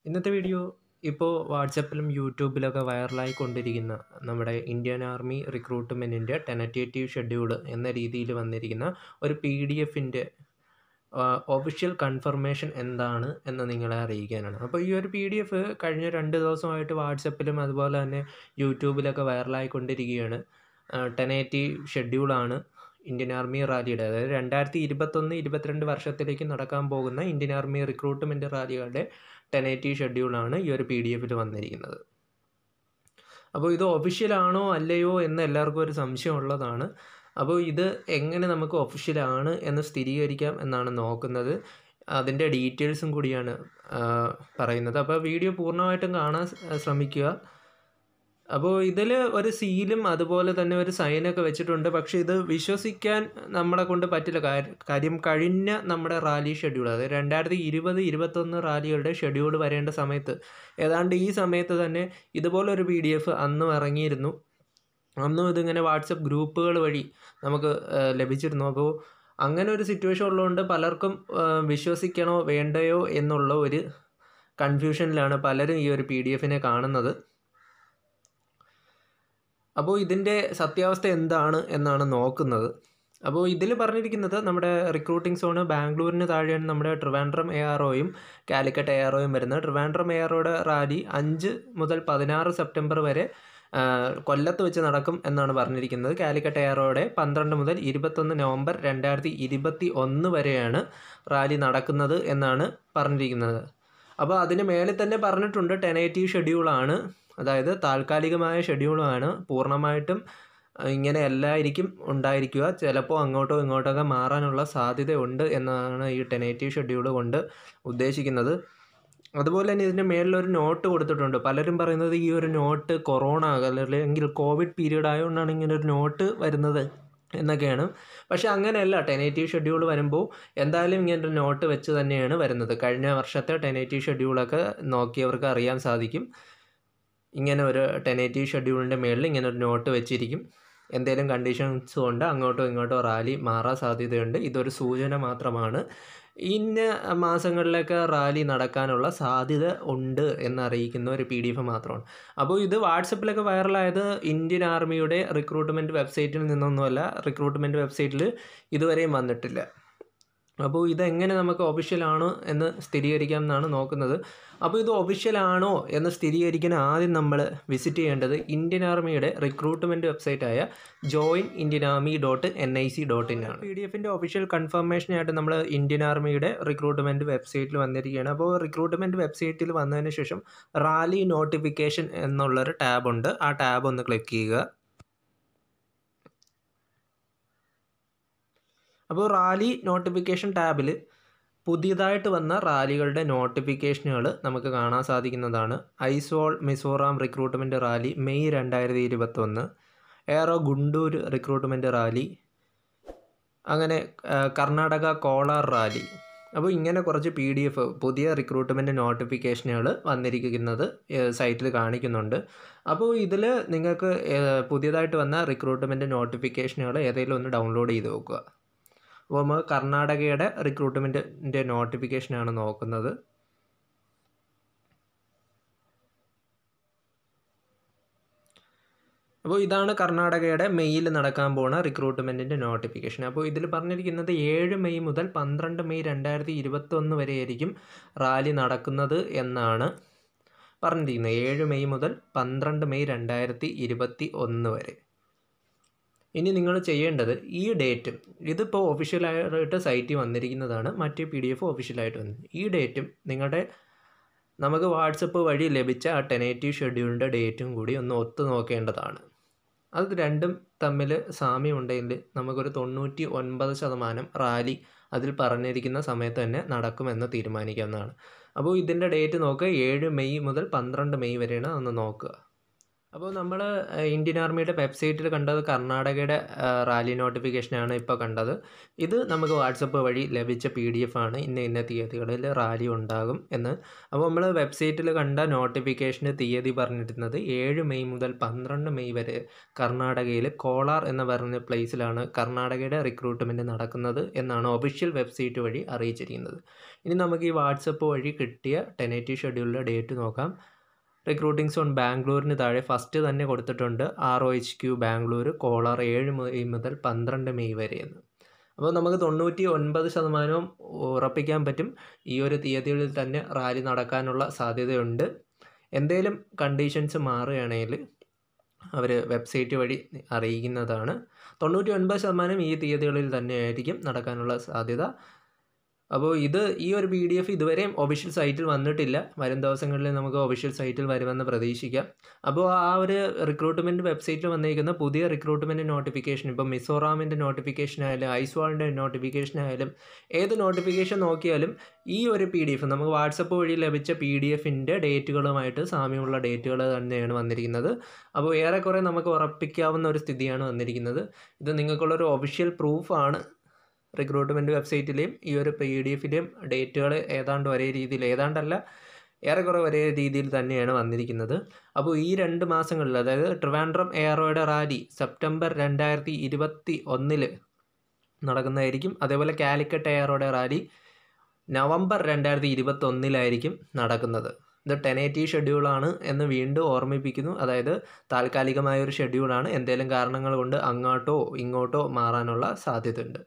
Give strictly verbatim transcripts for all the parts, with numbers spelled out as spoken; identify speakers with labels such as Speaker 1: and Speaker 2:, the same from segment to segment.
Speaker 1: ഇന്നത്തെ വീഡിയോ ഇപ്പോൾ വാട്സപ്പിലും യൂട്യൂബിലൊക്കെ വൈറലായിക്കൊണ്ടിരിക്കുന്ന നമ്മുടെ ഇന്ത്യൻ ആർമി റിക്രൂട്ട്മെൻറ്റിൻ്റെ ടെനറ്റേറ്റീവ് ഷെഡ്യൂൾ എന്ന രീതിയിൽ വന്നിരിക്കുന്ന ഒരു പി ഡി എഫിൻ്റെ ഒഫീഷ്യൽ കൺഫർമേഷൻ എന്താണ് എന്ന് നിങ്ങളെ അറിയിക്കാനാണ്. അപ്പോൾ ഈ ഒരു പി ഡി എഫ് കഴിഞ്ഞ രണ്ട് ദിവസമായിട്ട് വാട്സപ്പിലും അതുപോലെ തന്നെ യൂട്യൂബിലൊക്കെ വൈറലായിക്കൊണ്ടിരിക്കുകയാണ്. ടെനറ്റേറ്റീവ് ഷെഡ്യൂളാണ് ഇന്ത്യൻ ആർമി റാലിയുടെ, അതായത് രണ്ടായിരത്തി ഇരുപത്തൊന്ന് ഇരുപത്തിരണ്ട് വർഷത്തിലേക്ക് നടക്കാൻ പോകുന്ന ഇന്ത്യൻ ആർമി റിക്രൂട്ട്മെൻറ്റ് റാലികളുടെ ടെനറ്റീവ് ഷെഡ്യൂളാണ് ഈ ഒരു പി ഡി എഫിൽ വന്നിരിക്കുന്നത്. അപ്പോൾ ഇത് ഒഫീഷ്യലാണോ അല്ലയോ എന്ന് എല്ലാവർക്കും ഒരു സംശയമുള്ളതാണ്. അപ്പോൾ ഇത് എങ്ങനെ നമുക്ക് ഒഫീഷ്യലാണ് എന്ന് സ്ഥിരീകരിക്കാം എന്നാണ് നോക്കുന്നത്. അതിൻ്റെ ഡീറ്റെയിൽസും കൂടിയാണ് പറയുന്നത്. അപ്പോൾ വീഡിയോ പൂർണ്ണമായിട്ടും കാണാൻ ശ്രമിക്കുക. അപ്പോൾ ഇതിൽ ഒരു സീലും അതുപോലെ തന്നെ ഒരു സൈനൊക്കെ വെച്ചിട്ടുണ്ട്. പക്ഷേ ഇത് വിശ്വസിക്കാൻ നമ്മളെ കൊണ്ട് പറ്റില്ല. കാര്യം കഴിഞ്ഞ നമ്മുടെ റാലി ഷെഡ്യൂൾ, അതായത് രണ്ടായിരത്തി ഇരുപത് ഇരുപത്തൊന്ന് റാലികളുടെ ഷെഡ്യൂൾ വരേണ്ട സമയത്ത് ഏതാണ്ട് ഈ സമയത്ത് തന്നെ ഇതുപോലൊരു പി ഡി എഫ് അന്നും ഇറങ്ങിയിരുന്നു. അന്നും ഇതിങ്ങനെ വാട്സപ്പ് ഗ്രൂപ്പുകൾ വഴി നമുക്ക് ലഭിച്ചിരുന്നു. അപ്പോൾ അങ്ങനെ ഒരു സിറ്റുവേഷൻ ഉള്ളതുകൊണ്ട് പലർക്കും വിശ്വസിക്കണോ വേണ്ടയോ എന്നുള്ള ഒരു കൺഫ്യൂഷനിലാണ് പലരും ഈ ഒരു പി ഡി എഫിനെ കാണുന്നത്. അപ്പോൾ ഇതിൻ്റെ സത്യാവസ്ഥ എന്താണ് എന്നാണ് നോക്കുന്നത്. അപ്പോൾ ഇതിൽ പറഞ്ഞിരിക്കുന്നത് നമ്മുടെ റിക്രൂട്ടിംഗ് സോണ് ബാംഗ്ലൂരിന് താഴെയാണ് നമ്മുടെ ട്രിവാൻഡ്രം എ ആർ ഒയും കാലിക്കറ്റ് എ ആർ ഒയും വരുന്നത്. ട്രിവാൻഡ്രം എ ആർ ഒയുടെ റാലി അഞ്ച് മുതൽ പതിനാറ് സെപ്റ്റംബർ വരെ കൊല്ലത്ത് വെച്ച് നടക്കും എന്നാണ് പറഞ്ഞിരിക്കുന്നത്. കാലിക്കറ്റ് എ ആർ ഒയുടെ പന്ത്രണ്ട് മുതൽ ഇരുപത്തൊന്ന് നവംബർ രണ്ടായിരത്തി ഇരുപത്തി ഒന്ന് വരെയാണ് റാലി നടക്കുന്നത് എന്നാണ് പറഞ്ഞിരിക്കുന്നത്. അപ്പോൾ അതിന് മേളിൽ തന്നെ പറഞ്ഞിട്ടുണ്ട് ടെനറ്റീവ് ഷെഡ്യൂളാണ്, അതായത് താൽക്കാലികമായ ഷെഡ്യൂളാണ്, പൂർണ്ണമായിട്ടും ഇങ്ങനെയല്ലായിരിക്കും ഉണ്ടായിരിക്കുക, ചിലപ്പോൾ അങ്ങോട്ടോ ഇങ്ങോട്ടൊക്കെ മാറാനുള്ള സാധ്യതയുണ്ട് എന്നാണ് ഈ ടെനറ്റീവ് ഷെഡ്യൂൾ കൊണ്ട് ഉദ്ദേശിക്കുന്നത്. അതുപോലെ തന്നെ ഇതിൻ്റെ മേളിലൊരു നോട്ട് കൊടുത്തിട്ടുണ്ട്. പലരും പറയുന്നത് ഈ ഒരു നോട്ട് കൊറോണ അല്ലെങ്കിൽ കോവിഡ് പീരീഡ് ആയതുകൊണ്ടാണ് ഇങ്ങനെ ഒരു നോട്ട് വരുന്നത് എന്നൊക്കെയാണ്. പക്ഷേ അങ്ങനെയല്ല. ടെനറ്റീവ് ഷെഡ്യൂൾ വരുമ്പോൾ എന്തായാലും ഇങ്ങനൊരു നോട്ട് വെച്ച് തന്നെയാണ് വരുന്നത്. കഴിഞ്ഞ വർഷത്തെ ടെനറ്റീവ് ഷെഡ്യൂളൊക്കെ നോക്കിയവർക്ക് അറിയാൻ സാധിക്കും. ഇങ്ങനെ ഒരു ടെനറ്റീവ് ഷെഡ്യൂളിൻ്റെ മേളിൽ ഇങ്ങനെ ഒരു നോട്ട് വെച്ചിരിക്കും. എന്തെങ്കിലും കണ്ടീഷൻസ് കൊണ്ട് അങ്ങോട്ടോ ഇങ്ങോട്ടോ റാലി മാറാൻ സാധ്യതയുണ്ട്. ഇതൊരു സൂചന മാത്രമാണ്. ഇന്ന മാസങ്ങളിലൊക്കെ റാലി നടക്കാനുള്ള സാധ്യത ഉണ്ട് എന്നറിയിക്കുന്ന ഒരു പി ഡി എഫ് മാത്രമാണ്. അപ്പോൾ ഇത് വാട്സപ്പിലൊക്കെ വൈറലായത് ഇന്ത്യൻ ആർമിയുടെ റിക്രൂട്ട്മെൻറ്റ് വെബ്സൈറ്റിൽ നിന്നൊന്നുമല്ല. റിക്രൂട്ട്മെൻറ്റ് വെബ്സൈറ്റിൽ ഇതുവരെയും വന്നിട്ടില്ല. അപ്പോൾ ഇതെങ്ങനെ നമുക്ക് ഒഫീഷ്യലാണോ എന്ന് സ്ഥിരീകരിക്കാം എന്നാണ് നോക്കുന്നത്. അപ്പോൾ ഇത് ഒഫീഷ്യലാണോ എന്ന് സ്ഥിരീകരിക്കാൻ ആദ്യം നമ്മൾ വിസിറ്റ് ചെയ്യേണ്ടത് ഇന്ത്യൻ ആർമിയുടെ റിക്രൂട്ട്മെൻറ്റ് വെബ്സൈറ്റായ join Indian army dot N I C dot in ആണ്. പി ഡി എഫിൻ്റെ ഒഫീഷ്യൽ കൺഫർമേഷനായിട്ട് നമ്മൾ ഇന്ത്യൻ ആർമിയുടെ റിക്രൂട്ട്മെൻറ്റ് വെബ്സൈറ്റിൽ വന്നിരിക്കുകയാണ്. അപ്പോൾ റിക്രൂട്ട്മെൻറ്റ് വെബ്സൈറ്റിൽ വന്നതിന് ശേഷം റാലി നോട്ടിഫിക്കേഷൻ എന്നുള്ളൊരു ടാബുണ്ട്. ആ ടാബ് ഒന്ന് ക്ലിക്ക് ചെയ്യുക. അപ്പോൾ റാലി നോട്ടിഫിക്കേഷൻ ടാബിൽ പുതിയതായിട്ട് വന്ന റാലികളുടെ നോട്ടിഫിക്കേഷനുകൾ നമുക്ക് കാണാൻ സാധിക്കുന്നതാണ്. Aizawl Mizoram recruitment rally May രണ്ടായിരത്തി ഇരുപത്തൊന്ന്, എയറോ ഗുണ്ടൂർ റിക്രൂട്ട്മെൻറ്റ് റാലി, അങ്ങനെ കർണാടക കോളാർ റാലി. അപ്പോൾ ഇങ്ങനെ കുറച്ച് പി ഡി എഫ് പുതിയ റിക്രൂട്ട്മെൻറ്റ് നോട്ടിഫിക്കേഷനുകൾ വന്നിരിക്കുന്നത് സൈറ്റിൽ കാണിക്കുന്നുണ്ട്. അപ്പോൾ ഇതിൽ നിങ്ങൾക്ക് പുതിയതായിട്ട് വന്ന റിക്രൂട്ട്മെൻറ്റ് നോട്ടിഫിക്കേഷനുകൾ ഏതെങ്കിലും ഒന്ന് ഡൗൺലോഡ് ചെയ്ത് നോക്കുക. അപ്പോൾ നമ്മൾ കർണാടകയുടെ റിക്രൂട്ട്മെൻറ്റിൻ്റെ നോട്ടിഫിക്കേഷനാണ് നോക്കുന്നത്. അപ്പോൾ ഇതാണ് കർണാടകയുടെ മെയ്യിൽ നടക്കാൻ പോകുന്ന റിക്രൂട്ട്മെൻറ്റിൻ്റെ നോട്ടിഫിക്കേഷൻ. അപ്പോൾ ഇതിൽ പറഞ്ഞിരിക്കുന്നത് ഏഴ് മെയ് മുതൽ പന്ത്രണ്ട് മെയ് രണ്ടായിരത്തി ഇരുപത്തൊന്ന് വരെയായിരിക്കും റാലി നടക്കുന്നത് എന്നാണ് പറഞ്ഞിരിക്കുന്നത്. ഏഴ് മെയ് മുതൽ പന്ത്രണ്ട് മെയ് രണ്ടായിരത്തി ഇരുപത്തി ഒന്ന് വരെ. ഇനി നിങ്ങൾ ചെയ്യേണ്ടത് ഈ ഡേറ്റും, ഇതിപ്പോൾ ഒഫീഷ്യലായിട്ട് സൈറ്റിൽ വന്നിരിക്കുന്നതാണ്, മറ്റേ പി ഡി എഫ് ഒഫീഷ്യലായിട്ട് വന്നു. ഈ ഡേറ്റും നിങ്ങളുടെ നമുക്ക് വാട്സപ്പ് വഴി ലഭിച്ച ആ ടെനറ്റീവ് ഷെഡ്യൂളിൻ്റെ ഡേറ്റും കൂടി ഒന്ന് ഒത്തു നോക്കേണ്ടതാണ്. അത് രണ്ടും തമ്മിൽ സാമ്യമുണ്ടെങ്കിൽ നമുക്കൊരു തൊണ്ണൂറ്റി ഒൻപത് ശതമാനം റാലി അതിൽ പറഞ്ഞിരിക്കുന്ന സമയത്ത് തന്നെ നടക്കുമെന്ന് തീരുമാനിക്കാവുന്നതാണ്. അപ്പോൾ ഇതിൻ്റെ ഡേറ്റ് നോക്കുക. ഏഴ് മെയ് മുതൽ പന്ത്രണ്ട് മെയ് വരെയാണ് ഒന്ന് നോക്കുക. അപ്പോൾ നമ്മൾ ഇന്ത്യൻ ആർമിയുടെ വെബ്സൈറ്റിൽ കണ്ടത് കർണാടകയുടെ റാലി നോട്ടിഫിക്കേഷനാണ് ഇപ്പോൾ കണ്ടത്. ഇത് നമുക്ക് വാട്സപ്പ് വഴി ലഭിച്ച പി ഡി എഫ് ആണ്. ഇന്ന ഇന്ന തീയതികളിൽ റാലി ഉണ്ടാകും എന്ന്. അപ്പോൾ നമ്മൾ വെബ്സൈറ്റിൽ കണ്ട നോട്ടിഫിക്കേഷന് തീയതി പറഞ്ഞിരുന്നത് ഏഴ് മെയ് മുതൽ പന്ത്രണ്ട് മെയ് വരെ കർണാടകയിൽ കോളാർ എന്ന് പറഞ്ഞ പ്ലേസിലാണ് കർണാടകയുടെ റിക്രൂട്ട്മെൻറ്റ് നടക്കുന്നത് എന്നാണ് ഒഫീഷ്യൽ വെബ്സൈറ്റ് വഴി അറിയിച്ചിരിക്കുന്നത്. ഇനി നമുക്ക് ഈ വാട്സപ്പ് വഴി കിട്ടിയ ടെനേറ്റീവ് ഷെഡ്യൂളിലെ ഡേറ്റ് നോക്കാം. റിക്രൂട്ടിംഗ് സോൺ ബാംഗ്ലൂരിന് താഴെ ഫസ്റ്റ് തന്നെ കൊടുത്തിട്ടുണ്ട് R O H Q Bangalore Kolar ഏഴ് മെയ് മുതൽ പന്ത്രണ്ട് മെയ് വരെ എന്ന്. അപ്പോൾ നമുക്ക് തൊണ്ണൂറ്റി ഒൻപത് ശതമാനവും ഉറപ്പിക്കാൻ പറ്റും ഈ ഒരു തീയതികളിൽ തന്നെ റാലി നടക്കാനുള്ള സാധ്യതയുണ്ട്. എന്തെങ്കിലും കണ്ടീഷൻസ് മാറുകയാണെങ്കിൽ അവർ വെബ്സൈറ്റ് വഴി അറിയിക്കുന്നതാണ്. തൊണ്ണൂറ്റി ഒൻപത് ശതമാനം ഈ തീയതികളിൽ തന്നെയായിരിക്കും നടക്കാനുള്ള സാധ്യത. അപ്പോൾ ഇത് ഈ ഒരു പി ഡി എഫ് ഇതുവരെയും ഒഫീഷ്യൽ സൈറ്റിൽ വന്നിട്ടില്ല. വരും ദിവസങ്ങളിൽ നമുക്ക് ഒഫീഷ്യൽ സൈറ്റിൽ വരുമെന്ന് പ്രതീക്ഷിക്കാം. അപ്പോൾ ആ ഒരു റിക്രൂട്ട്മെൻറ്റ് വെബ്സൈറ്റിൽ വന്നിരിക്കുന്ന പുതിയ റിക്രൂട്ട്മെൻറ്റ് നോട്ടിഫിക്കേഷൻ, ഇപ്പോൾ മിസോറാമിൻ്റെ നോട്ടിഫിക്കേഷൻ ആയാലും ഐസ്വാളിൻ്റെ നോട്ടിഫിക്കേഷൻ ആയാലും ഏത് നോട്ടിഫിക്കേഷൻ നോക്കിയാലും ഈ ഒരു പി ഡി എഫ് നമുക്ക് വാട്സപ്പ് വഴി ലഭിച്ച പി ഡി എഫിൻ്റെ ഡേറ്റുകളുമായിട്ട് സാമ്യമുള്ള ഡേറ്റുകൾ തന്നെയാണ് വന്നിരിക്കുന്നത്. അപ്പോൾ ഏറെക്കുറെ നമുക്ക് ഉറപ്പിക്കാവുന്ന ഒരു സ്ഥിതിയാണ് വന്നിരിക്കുന്നത്. ഇത് നിങ്ങൾക്കുള്ളൊരു ഒഫീഷ്യൽ പ്രൂഫാണ്. റിക്രൂട്ട്മെൻറ്റ് വെബ്സൈറ്റിലെയും ഈ ഒരു പി ഡി എഫിലെയും ഡേറ്റുകൾ ഏതാണ്ട് ഒരേ രീതിയിൽ, ഏതാണ്ടല്ല ഏറെക്കുറെ ഒരേ രീതിയിൽ തന്നെയാണ് വന്നിരിക്കുന്നത്. അപ്പോൾ ഈ രണ്ട് മാസങ്ങളിൽ, അതായത് ട്രിവാൻഡ്രം എ ആർ ഒയുടെ റാലി സെപ്റ്റംബർ രണ്ടായിരത്തി ഇരുപത്തി ഒന്നിൽ നടക്കുന്നതായിരിക്കും. അതേപോലെ കാലിക്കറ്റ് എ ആർ ഒയുടെ റാലി നവംബർ രണ്ടായിരത്തി ഇരുപത്തി ഒന്നിലായിരിക്കും നടക്കുന്നത്. ഇത് ടെനേറ്റീവ് ഷെഡ്യൂളാണ് എന്ന് വീണ്ടും ഓർമ്മിപ്പിക്കുന്നു. അതായത് താൽക്കാലികമായൊരു ഷെഡ്യൂളാണ്. എന്തെങ്കിലും കാരണങ്ങൾ കൊണ്ട് അങ്ങോട്ടോ ഇങ്ങോട്ടോ മാറാനുള്ള സാധ്യതയുണ്ട്.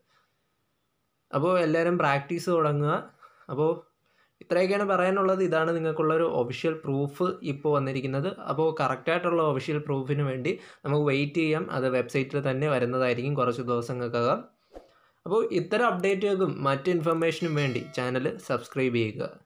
Speaker 1: അപ്പോൾ എല്ലാവരും പ്രാക്ടീസ് തുടങ്ങുക. അപ്പോൾ ഇത്രയൊക്കെയാണ് പറയാനുള്ളത്. ഇതാണ് നിങ്ങൾക്കുള്ളൊരു ഒഫീഷ്യൽ പ്രൂഫ് ഇപ്പോൾ വന്നിരിക്കുന്നത്. അപ്പോൾ കറക്റ്റായിട്ടുള്ള ഒഫീഷ്യൽ പ്രൂഫിന് വേണ്ടി നമുക്ക് വെയിറ്റ് ചെയ്യാം. അത് വെബ്സൈറ്റിൽ തന്നെ വരുന്നതായിരിക്കും കുറച്ച് ദിവസങ്ങൾക്കകം. അപ്പോൾ ഇത്തരം അപ്ഡേറ്റുകൾക്കും മറ്റ് ഇൻഫർമേഷനും വേണ്ടി ചാനൽ സബ്സ്ക്രൈബ് ചെയ്യുക.